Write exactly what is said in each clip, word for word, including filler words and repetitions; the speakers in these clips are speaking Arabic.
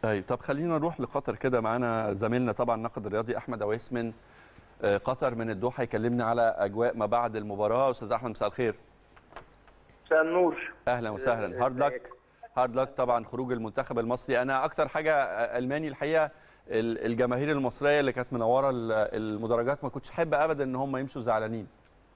طيب طب خلينا نروح لقطر كده. معانا زميلنا طبعا الناقد الرياضي احمد اويس من قطر من الدوحه، يكلمنا على اجواء ما بعد المباراه. استاذ احمد مساء الخير. مساء النور. اهلا وسهلا. هارد لك هارد لك طبعا خروج المنتخب المصري. انا اكتر حاجه الماني الحقيقه الجماهير المصريه اللي كانت منوره المدرجات، ما كنتش احب ابدا ان هم يمشوا زعلانين.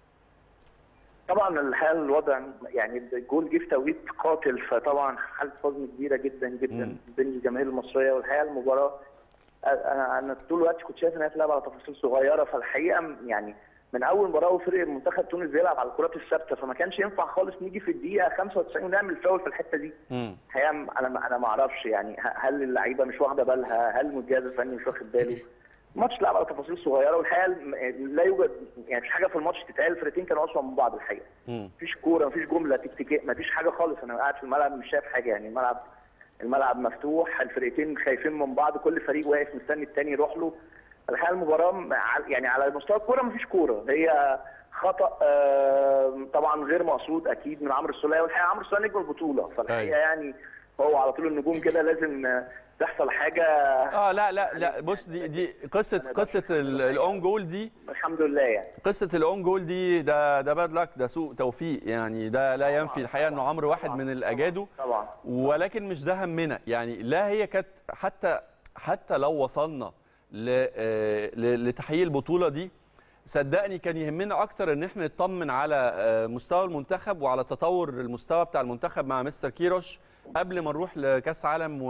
طبعا الحقيقه الوضع يعني الجول جه في توقيت قاتل، فطبعا حاله حزن كبيره جدا جدا م. بين الجماهير المصريه. والحقيقه المباراه انا انا طول الوقت كنت شايف انها بتلعب على تفاصيل صغيره، فالحقيقه يعني من اول مباراه وفرق المنتخب تونس بيلعب على الكرات الثابته، فما كانش ينفع خالص نيجي في الدقيقه خمسة وتسعين ونعمل فاول في الحته دي. الحقيقه انا انا ما اعرفش يعني هل اللعيبه مش واخده بالها، هل الجهاز الفني مش واخد باله. الماتش لعب على تفاصيل صغيره، والحقيقه لا يوجد يعني مش حاجه في الماتش تتقال. الفرقتين كانوا اسوء من بعض الحقيقه. مفيش كوره، مفيش جمله تكتيكيه، مفيش حاجه خالص. انا قاعد في الملعب مش شايف حاجه، يعني الملعب الملعب مفتوح، الفرقتين خايفين من بعض، كل فريق واقف مستني الثاني يروح له. الحقيقه المباراه يعني على مستوى الكوره مفيش كوره، هي خطا طبعا غير مقصود اكيد من عمرو السوليه، والحقيقه عمرو السوليه نجم البطوله، فالحقيقه يعني هو على طول النجوم كده لازم تحصل حاجه. اه لا لا لا بص، دي دي قصه قصه الاون جول دي الحمد لله. يعني قصه الاون جول دي ده ده باد لك، ده سوء توفيق يعني. ده لا ينفي الحقيقه انه عمرو واحد من الاجادوا طبعا، ولكن مش ده همنا يعني. لا هي كانت حتى حتى لو وصلنا لتحقيق البطوله دي، صدقني كان يهمنا اكتر ان احنا نطمن على مستوى المنتخب وعلى تطور المستوى بتاع المنتخب مع مستر كيروش قبل ما نروح لكاس عالم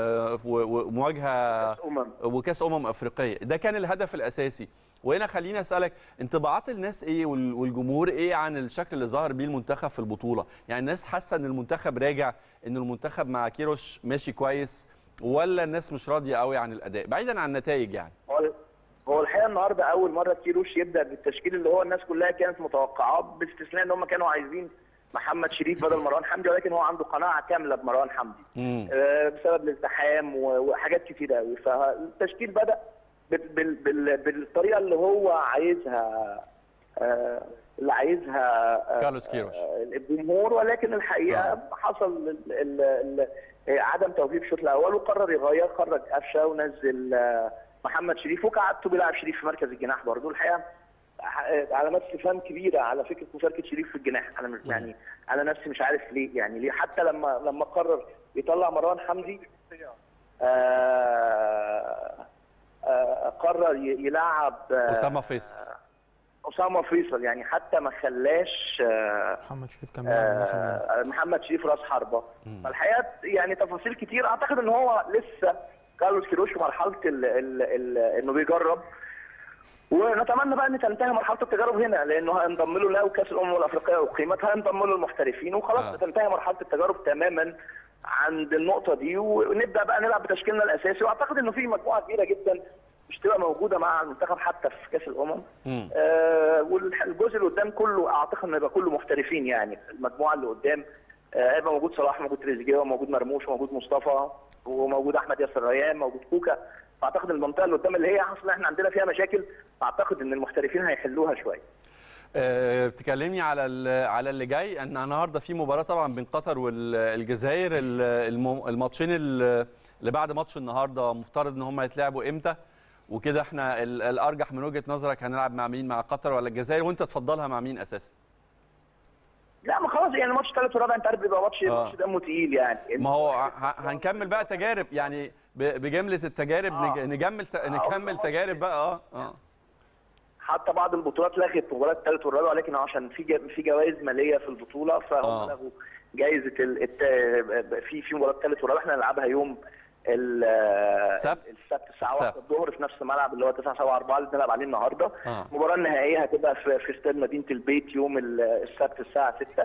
ومواجهه وكاس امم افريقيه. ده كان الهدف الاساسي. وهنا خليني اسالك، انطباعات الناس ايه والجمهور ايه عن الشكل اللي ظهر بيه المنتخب في البطوله؟ يعني الناس حاسه ان المنتخب راجع، ان المنتخب مع كيروش ماشي كويس، ولا الناس مش راضيه قوي عن الاداء بعيدا عن النتائج؟ يعني هو الحقيقه النهارده اول مره كيروش يبدا بالتشكيل اللي هو الناس كلها كانت متوقعاه، باستثناء ان هم كانوا عايزين محمد شريف بدل مروان حمدي، ولكن هو عنده قناعه كامله بمروان حمدي آه بسبب الالتحام وحاجات كتيره قوي. فالتشكيل بدا بال بال بالطريقه اللي هو عايزها آه اللي عايزها آه كارلوس كيروش آه الجمهور، ولكن الحقيقه آه. حصل ال ال ال عدم توفيق الشوط الاول، وقرر يغير، خرج قفشه ونزل آه محمد شريف، وكعدته بيلعب شريف في مركز الجناح برضه. الحقيقه علامات استفهام كبيره على فكره مشاركه شريف في الجناح. انا مش يعني انا نفسي مش عارف ليه، يعني ليه حتى لما لما قرر يطلع مروان حمدي آه آه قرر يلعب اسامه فيصل اسامه فيصل يعني حتى ما خلاش آه محمد شريف كان آه محمد شريف راس حربه. فالحقيقه يعني تفاصيل كتير. اعتقد ان هو لسه كارلوس كيروش في مرحله ال ال ال انه بيجرب، ونتمنى بقى ان تنتهي مرحله التجارب هنا، لانه هينضم له لو كاس الامم الافريقيه اقيمت هينضم له المحترفين وخلاص آه. تنتهي مرحله التجارب تماما عند النقطه دي، ونبدا بقى نلعب بتشكيلنا الاساسي. واعتقد انه في مجموعه كبيره جدا مش تبقى موجوده مع المنتخب حتى في كاس الامم. آه والجزء اللي قدام كله اعتقد انه يبقى كله محترفين. يعني المجموعه اللي قدام هيبقى آه موجود صلاح، موجود تريزيجيه، وموجود مرموش، وموجود مصطفى، وموجود احمد ياسر ريان، موجود كوكا. فاعتقد المنطقه اللي قدام اللي هي اصلا احنا عندنا فيها مشاكل، اعتقد ان المحترفين هيحلوها شويه. أه بتكلمني على على اللي جاي، ان النهارده في مباراه طبعا بين قطر والجزائر. الماتشين اللي بعد ماتش النهارده مفترض ان هم هيتلعبوا امتى؟ وكده احنا الارجح من وجهه نظرك هنلعب مع مين، مع قطر ولا الجزائر؟ وانت تفضلها مع مين اساسا؟ لا ما خلاص يعني ماتش ثالث ورابع انت عارف بيبقى ماتش آه. ماتش دمه تقيل يعني. ما هو هنكمل بقى تجارب يعني بجمله التجارب. آه. نجمل نكمل آه. تجارب بقى. اه اه حتى بعض البطولات لغت مباراه الثالث والرابع، ولكن عشان في في جوائز ماليه في البطوله فهم آه. لغوا جائزه الت... في في مباراه الثالث والرابع احنا هنلعبها يوم السبت السبت الساعه واحدة الظهر في نفس الملعب اللي هو تسعة سبعة أربعة اللي بنلعب عليه النهارده. آه. المباراه النهائيه هتبقى في, في استاد مدينه البيت يوم السبت الساعه ستة.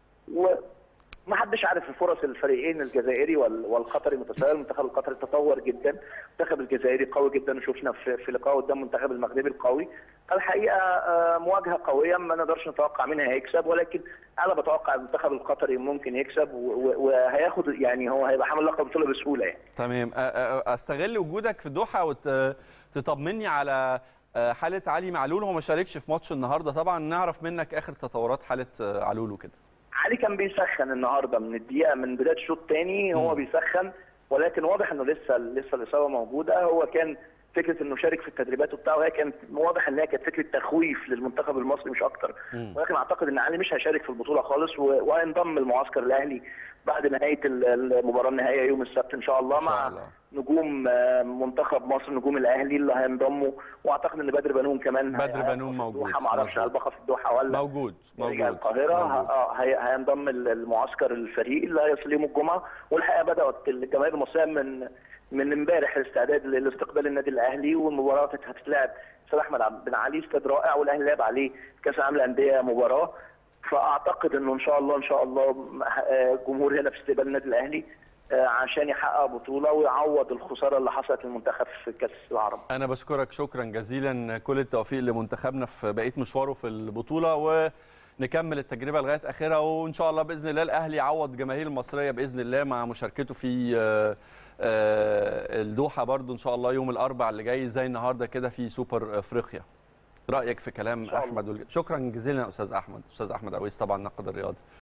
وما حدش عارف فرص الفريقين الجزائري والقطري متساويه. المنتخب القطري تطور جدا، المنتخب الجزائري قوي جدا، وشفنا في, في لقاء قدام المنتخب المغربي القوي. الحقيقه مواجهه قويه ما نقدرش نتوقع مين هيكسب، ولكن انا بتوقع المنتخب القطري ممكن يكسب وهياخد يعني هو هيبقى حامل لقب البطوله بسهوله يعني. تمام. استغل وجودك في الدوحه وتطمني على حاله علي معلول. هو ما شاركش في ماتش النهارده طبعا، نعرف منك اخر تطورات حاله علول وكده. علي كان بيسخن النهارده من الدقيقه من بدايه الشوط الثاني، هو بيسخن ولكن واضح انه لسه لسه الاصابه موجوده. هو كان فكره انه شارك في التدريبات وبتاع، وهي كانت واضح ان هي كانت فكره تخويف للمنتخب المصري مش اكتر. ولكن اعتقد ان علي مش هيشارك في البطوله خالص، وهينضم المعسكر الاهلي بعد نهايه المباراه النهائيه يوم السبت ان شاء الله، إن شاء مع الله. نجوم منتخب مصر، نجوم الاهلي اللي هينضموا. واعتقد ان بدر بنون كمان بدر بنون موجود، ما اعرفش هل بقى في الدوحه ولا موجود موجود رجع القاهره. اه هينضم المعسكر الفريق اللي هيصل يوم الجمعه. والحقيقه بدات الجماهير المصريه من من امبارح الاستعداد لاستقبال النادي الاهلي، والمباراه هتتلعب استاد احمد بن علي، استاد رائع، والاهلي لعب عليه كاس العالم للانديه مباراه. فاعتقد انه ان شاء الله ان شاء الله جمهور هنا في استقبال النادي الاهلي عشان يحقق بطوله ويعوض الخساره اللي حصلت للمنتخب في كاس العرب. انا بشكرك شكرا جزيلا، كل التوفيق لمنتخبنا في بقيه مشواره في البطوله، ونكمل التجربه لغايه اخرها، وان شاء الله باذن الله الاهلي يعوض الجماهير المصريه باذن الله مع مشاركته في الدوحه برضو ان شاء الله يوم الاربعاء اللي جاي زي النهارده كده في سوبر افريقيا. رايك في كلام احمد؟ شكرا جزيلا يا استاذ احمد. استاذ احمد عويس طبعا ناقد الرياضي.